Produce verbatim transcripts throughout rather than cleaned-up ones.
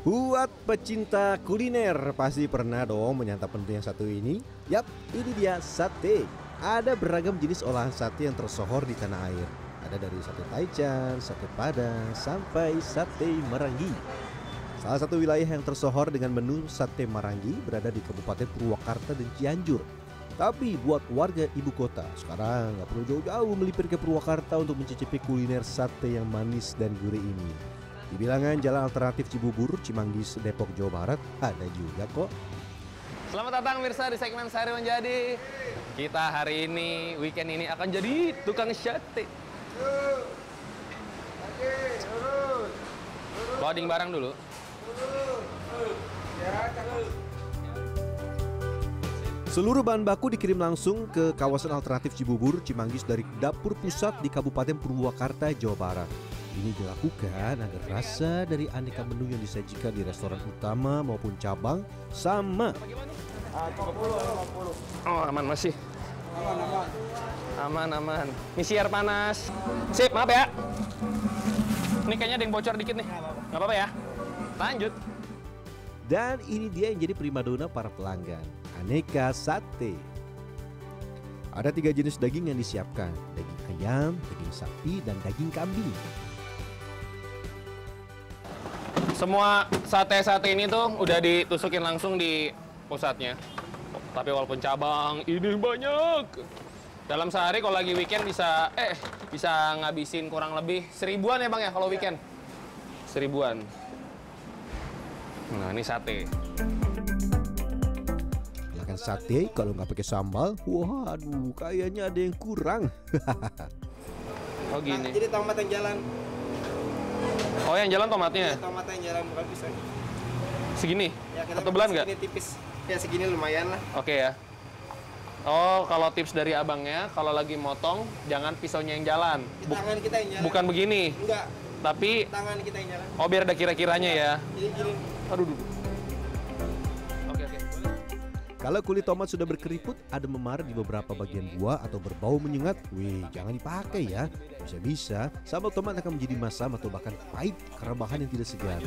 Buat pecinta kuliner pasti pernah dong menyantap menu yang satu ini. Yap, ini dia sate. Ada beragam jenis olahan sate yang tersohor di tanah air. Ada dari sate taichan, sate padang, sampai sate marangi. Salah satu wilayah yang tersohor dengan menu sate marangi berada di Kabupaten Purwakarta dan Cianjur. Tapi buat warga ibu kota, sekarang nggak perlu jauh-jauh melipir ke Purwakarta untuk mencicipi kuliner sate yang manis dan gurih ini. Di bilangan jalan alternatif Cibubur, Cimanggis, Depok, Jawa Barat ada juga kok. Selamat datang Mirsa di segmen Sehari Menjadi. Kita hari ini, weekend ini akan jadi tukang sate. Loading barang dulu. Seluruh bahan baku dikirim langsung ke kawasan alternatif Cibubur, Cimanggis dari dapur pusat di Kabupaten Purwakarta, Jawa Barat. Ini dilakukan agar rasa dari aneka menu yang disajikan di restoran utama maupun cabang sama. Oh, aman masih. Aman, aman. Aman, aman. Misi air panas. Sip, maaf ya. Ini kayaknya ada yang bocor dikit nih. Nggak apa-apa ya. Lanjut. Dan ini dia yang jadi primadona para pelanggan, aneka sate. Ada tiga jenis daging yang disiapkan, daging ayam, daging sapi, dan daging kambing. Semua sate-sate ini tuh udah ditusukin langsung di pusatnya. Tapi walaupun cabang, ini banyak. Dalam sehari kalau lagi weekend bisa eh bisa ngabisin kurang lebih seribuan ya Bang ya kalau weekend. Seribuan. Nah, ini sate. Makan sate kalau nggak pakai sambal, waduh, kayaknya ada yang kurang. Oh gini. Nah, jadi tomat yang jalan. Oh yang jalan tomatnya? Ya, tomat yang jalan bukan pisang. Segini? Ya, kita Ketebelan nggak? Segini tipis. Ya segini lumayan lah. Oke ya. Oh kalau tips dari abangnya, kalau lagi motong jangan pisaunya yang jalan. Di tangan kita yang jalan. Bukan begini. Enggak. Tapi Tangan kita yang jalan. oh biar ada kira-kiranya ya. Jadi gini. Aduh. Duh. Oke oke. Kalau kulit tomat sudah berkeriput, ada memar di beberapa bagian buah atau berbau menyengat, wih, jangan dipakai ya. Bisa-bisa sambal tomat akan menjadi masam atau bahkan pahit karena bahan yang tidak segar.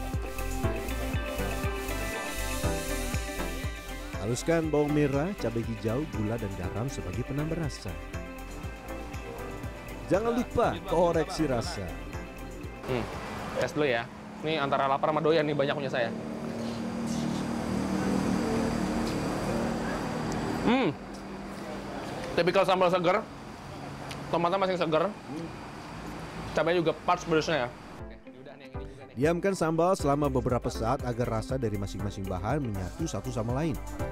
Haluskan bawang merah, cabai hijau, gula, dan garam sebagai penambah rasa. Jangan lupa koreksi rasa. Hmm, tes dulu ya. Ini antara lapar sama doyan nih banyak punya saya. Hmm, tipikal sambal segar. Tomatnya masih segar. Cabai juga pas pedasnya ya. Diamkan sambal selama beberapa saat agar rasa dari masing-masing bahan menyatu satu sama lain.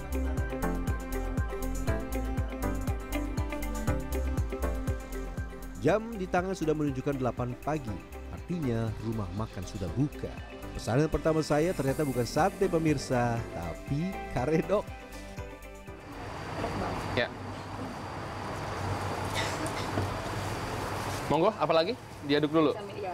Jam di tangan sudah menunjukkan delapan pagi, artinya rumah makan sudah buka. Pesanan pertama saya ternyata bukan sate pemirsa, tapi karedok. Ya. Monggo, apa lagi? Diaduk dulu.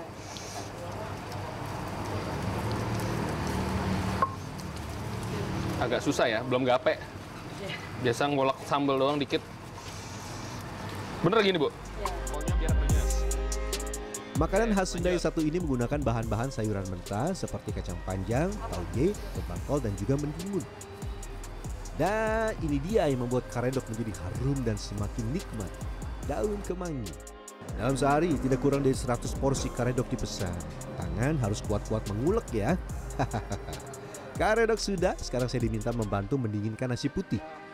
Agak susah ya, belum gape. Biasa ngulek sambal doang dikit. Bener gini, Bu? Pokoknya biar penyes. Makanan khas Sunda yang satu ini menggunakan bahan-bahan sayuran mentah seperti kacang panjang, tauge, kentang kol, dan juga mentimun. Dan ini dia yang membuat karedok menjadi harum dan semakin nikmat. Daun kemangi. Dalam sehari tidak kurang dari seratus porsi karedok dipesan. Tangan harus kuat-kuat mengulek ya. Karedok sudah, sekarang saya diminta membantu mendinginkan nasi putih.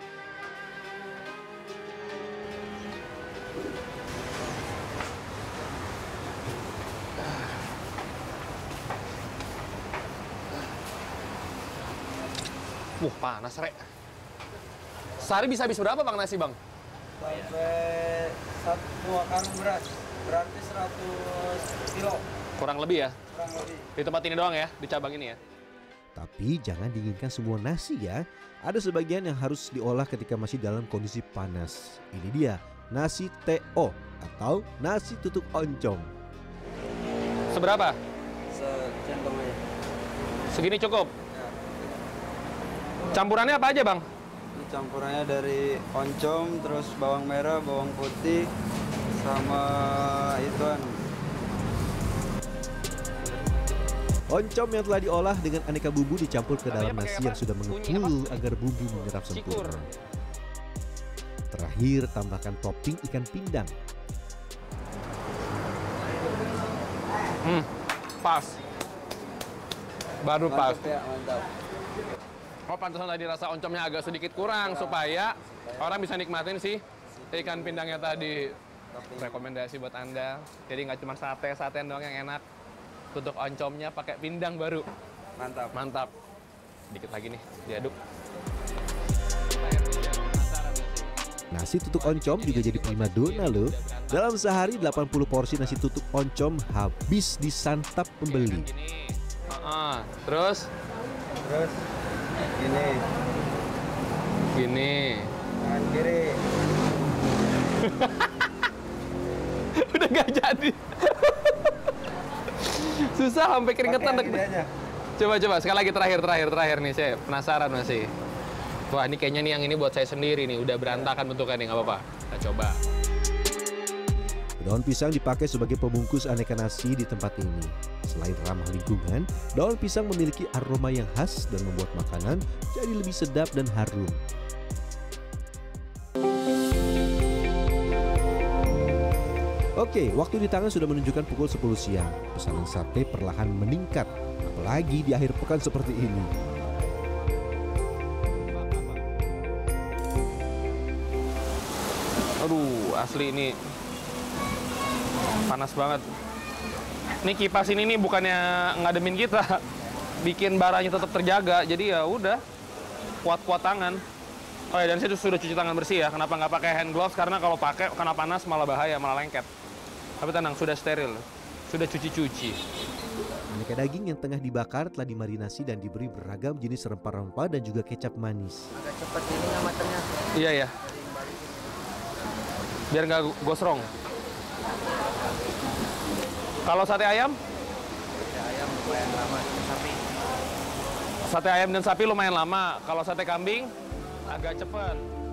Wuh, panas, Rek. Sehari bisa habis berapa, Bang, nasi, Bang? Sampai satu dua karung beras. Berarti seratus kilo. Kurang lebih ya? Kurang lebih. Di tempat ini doang ya? Di cabang ini ya? Tapi jangan dinginkan semua nasi ya. Ada sebagian yang harus diolah ketika masih dalam kondisi panas. Ini dia, nasi T O atau nasi tutuk oncom. Seberapa? Secentong aja. Segini cukup? Ya. Campurannya apa aja, Bang? Ini campurannya dari oncom, terus bawang merah, bawang putih, sama ituan Oncom yang telah diolah dengan aneka bumbu dicampur ke dalam nasi yang sudah mengepul agar bumbu menyerap sempurna. Terakhir, tambahkan topping ikan pindang. Hmm, pas. Baru pas. Mantap ya, mantap. Oh, pantesan tadi rasa oncomnya agak sedikit kurang supaya orang bisa nikmatin sih ikan pindangnya tadi. Rekomendasi buat Anda. Jadi nggak cuma sate-satean doang yang enak. Tutuk oncomnya pakai pindang baru. Mantap. Mantap. Dikit lagi nih, diaduk. Nasi tutuk oncom juga jadi primadona loh. Dalam sehari delapan puluh porsi nasi tutuk oncom habis disantap pembeli. Uh-uh. Terus? Terus ini Gini. tangan kiri. Udah gak jadi. Susah sampai keringetan. Pakai yang ini aja. Coba coba sekali lagi terakhir terakhir terakhir nih, saya penasaran masih. Wah, ini kayaknya nih yang ini buat saya sendiri nih, udah berantakan bentuknya nih, nggak apa-apa. Kita coba. Daun pisang dipakai sebagai pembungkus aneka nasi di tempat ini. Selain ramah lingkungan, daun pisang memiliki aroma yang khas dan membuat makanan jadi lebih sedap dan harum. Oke, waktu di tangan sudah menunjukkan pukul sepuluh siang. Pesanan sate perlahan meningkat, apalagi di akhir pekan seperti ini. Aduh, asli ini panas banget. Ini kipas ini nih bukannya ngademin kita, bikin baranya tetap terjaga. Jadi ya udah, kuat-kuat tangan. Oh ya, dan saya sudah cuci tangan bersih ya. Kenapa nggak pakai hand gloves? Karena kalau pakai karena panas malah bahaya, malah lengket. Tapi tenang, sudah steril, sudah cuci-cuci. Aneka daging yang tengah dibakar telah dimarinasi dan diberi beragam jenis rempah-rempah dan juga kecap manis. Agak cepat ini nggak matangnya. Iya ya. Biar nggak gosrong. Kalau sate ayam? Sate ayam lumayan lama, sapi. Sate ayam dan sapi lumayan lama. Kalau sate kambing agak cepat.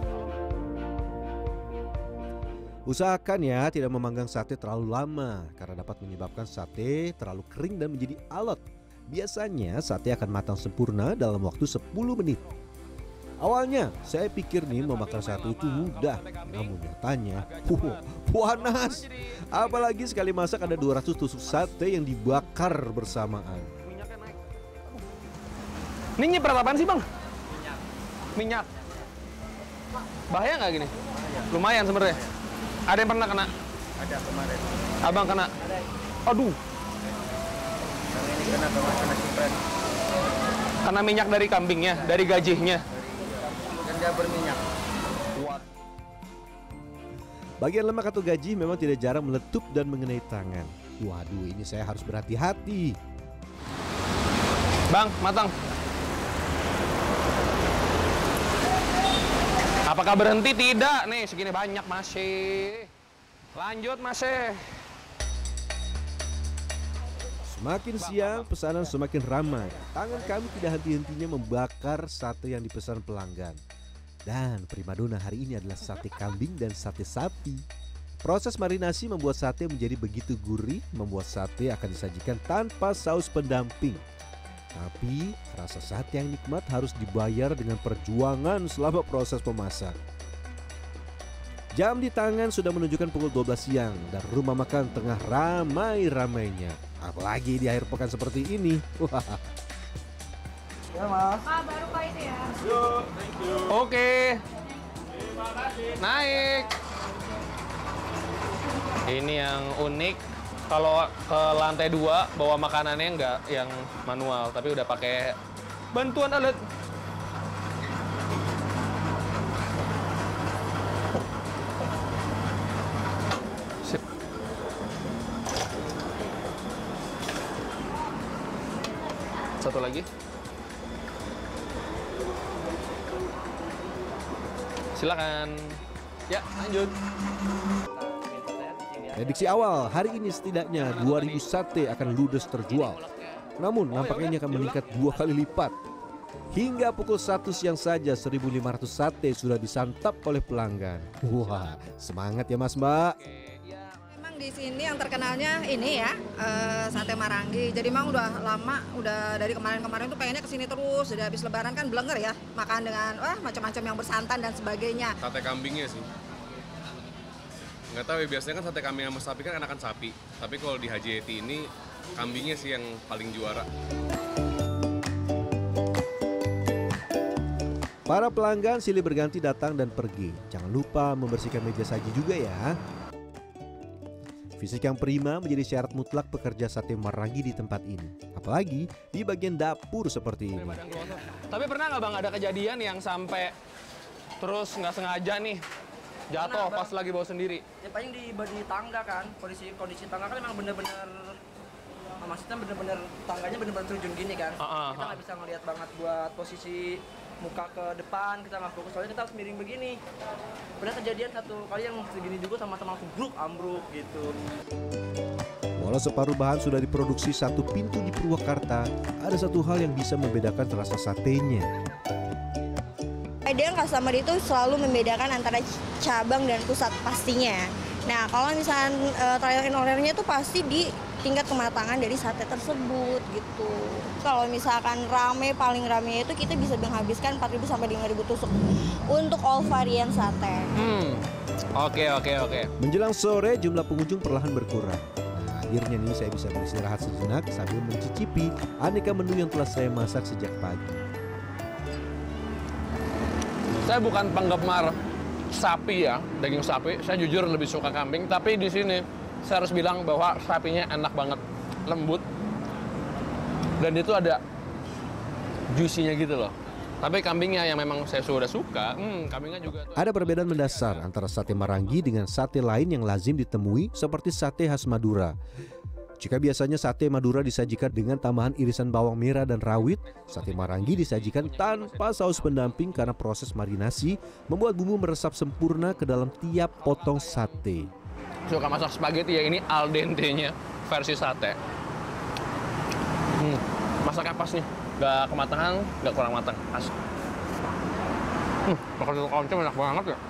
Usahakan ya tidak memanggang sate terlalu lama karena dapat menyebabkan sate terlalu kering dan menjadi alot. Biasanya sate akan matang sempurna dalam waktu sepuluh menit. Awalnya saya pikir nih membakar sate itu mudah, namun nyatanya wow, panas. Apalagi sekali masak ada dua ratus tusuk sate yang dibakar bersamaan. Minyaknya naik. Ini nyiprat apaan sih, Bang? Minyak. Minyak. Bahaya nggak gini? Lumayan sebenarnya. Ada yang pernah kena? Ada kemarin. Abang kena? Aduh. Yang ini kena kemasan ciprat. Karena minyak dari kambingnya, dari gajihnya. Kan dia berminyak. Bagian lemak atau gaji memang tidak jarang meletup dan mengenai tangan. Waduh, ini saya harus berhati-hati. Bang, matang. Apakah berhenti? Tidak. Nih, segini banyak masih. Lanjut masih. Semakin siang, pesanan semakin ramai. Tangan kami tidak henti-hentinya membakar sate yang dipesan pelanggan. Dan primadona hari ini adalah sate kambing dan sate sapi. Proses marinasi membuat sate menjadi begitu gurih, membuat sate akan disajikan tanpa saus pendamping. Tapi rasa sate yang nikmat harus dibayar dengan perjuangan selama proses memasak. Jam di tangan sudah menunjukkan pukul dua belas siang dan rumah makan tengah ramai-ramainya. Apalagi di akhir pekan seperti ini. Wah. Ya, Mas. Ah, baru Pak ini ya. Oke. Naik. Ini yang unik. Kalau ke lantai dua bawa makanannya nggak yang manual, tapi udah pakai bantuan alat. Sip. Satu lagi. Silakan. Ya, lanjut. Prediksi awal, hari ini setidaknya dua ribu sate akan ludes terjual. Namun nampaknya ini akan meningkat dua kali lipat. Hingga pukul satu siang saja seribu lima ratus sate sudah disantap oleh pelanggan. Wah, semangat ya Mas Mbak. Emang Memang di sini yang terkenalnya ini ya, eh, sate Marangi. Jadi memang udah lama, udah dari kemarin-kemarin tuh pengennya kesini terus. Jadi habis lebaran kan blenger ya, makan dengan wah macam-macam yang bersantan dan sebagainya. Sate kambingnya sih. Nggak tahu ya, biasanya kan sate kambing sama sapi kan enakan sapi. Tapi kalau di H J I T ini, kambingnya sih yang paling juara. Para pelanggan silih berganti datang dan pergi. Jangan lupa membersihkan meja saji juga ya. Fisik yang prima menjadi syarat mutlak pekerja sate Marangi di tempat ini. Apalagi di bagian dapur seperti ini. Tapi pernah nggak bang ada kejadian yang sampai terus nggak sengaja nih jatuh Pernah, pas Bang. lagi bawa sendiri? Ya paling di di tangga kan, kondisi kondisi tangga kan emang bener-bener, nah, maksudnya bener-bener tangganya bener-bener terjun gini kan. Ah, ah, Kita ah. nggak bisa ngelihat banget buat posisi muka ke depan, kita nggak fokus soalnya kita harus miring begini. Pernah kejadian satu kali yang segini juga sama-sama ambruk ambruk gitu. Walau separuh bahan sudah diproduksi satu pintu di Purwakarta, ada satu hal yang bisa membedakan rasa satenya. Dia customer itu selalu membedakan antara cabang dan pusat pastinya. Nah, kalau misalkan uh, trial and error-nya itu pasti di tingkat kematangan dari sate tersebut gitu. Kalau misalkan rame, paling rame itu kita bisa menghabiskan empat ribu sampai lima ribu tusuk untuk all varian sate. Hmm, oke oke oke. Menjelang sore jumlah pengunjung perlahan berkurang. Nah, akhirnya nih saya bisa beristirahat sejenak sambil mencicipi aneka menu yang telah saya masak sejak pagi. Saya bukan penggemar sapi ya, daging sapi. Saya jujur lebih suka kambing. Tapi di sini saya harus bilang bahwa sapinya enak banget, lembut, dan itu ada juicy-nya gitu loh. Tapi kambingnya yang memang saya sudah suka, hmm, kambingnya juga. Tuh. Ada perbedaan mendasar antara sate Marangi dengan sate lain yang lazim ditemui seperti sate khas Madura. Jika biasanya sate Madura disajikan dengan tambahan irisan bawang merah dan rawit, sate Marangi disajikan tanpa saus pendamping karena proses marinasi membuat bumbu meresap sempurna ke dalam tiap potong sate. Suka masak spaghetti ya, ini al dente-nya versi sate. Hmm, masaknya pas nih, nggak kematangan, nggak kurang matang, pas. Hmm, makan satu oncom enak banget ya.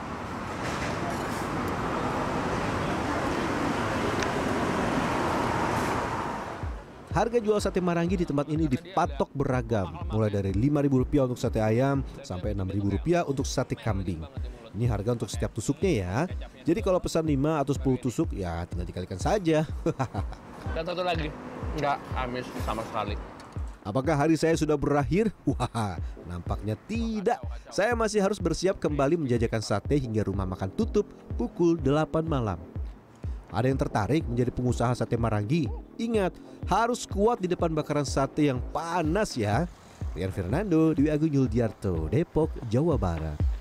Harga jual sate Marangi di tempat ini dipatok beragam, mulai dari lima ribu rupiah untuk sate ayam sampai enam ribu rupiah untuk sate kambing. Ini harga untuk setiap tusuknya ya. Jadi kalau pesan lima atau sepuluh tusuk ya tinggal dikalikan saja. Dan satu lagi, nggak amis sama sekali. Apakah hari saya sudah berakhir? Wah, nampaknya tidak. Saya masih harus bersiap kembali menjajakan sate hingga rumah makan tutup pukul delapan malam. Ada yang tertarik menjadi pengusaha sate Marangi? Ingat, harus kuat di depan bakaran sate yang panas ya. Rian Fernando, Dwi Agung Yuldiarto, Depok, Jawa Barat.